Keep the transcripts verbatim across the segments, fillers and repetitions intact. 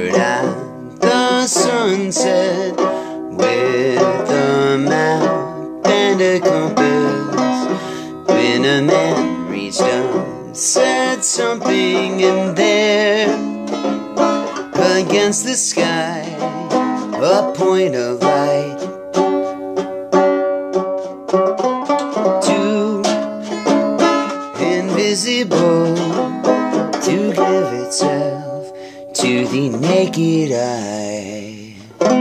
stared at the sunset with a map and a compass, when a man reached up, said something, and there against the sky, a point of light, too invisible to give itself to the naked eye.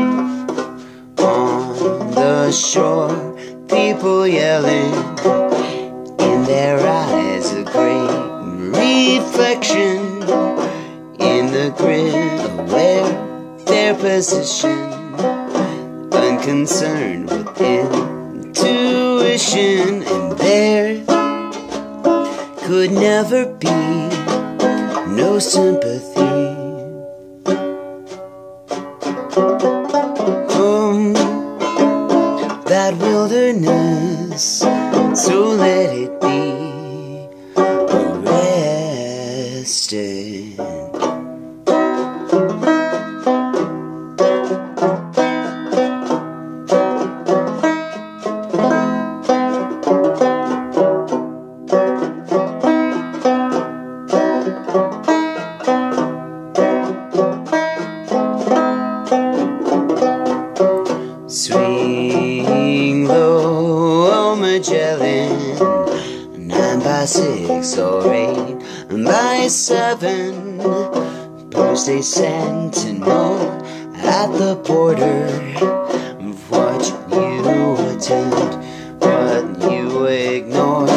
On the shore, people yelling, in their eyes a great reflection, in the grid aware their position, unconcerned with intuition, and there could never be no sympathy. Um, that wilderness, so let it be arrested. Swing low, oh Magellan, nine by six or eight by seven, post a sentinel at the border. Watch you attempt what you ignore.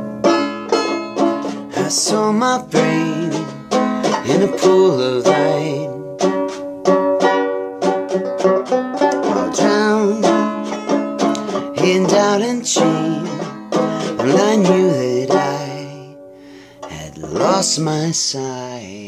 I saw my brain in a pool of light, in doubt and shame, and I knew that I had lost my sight.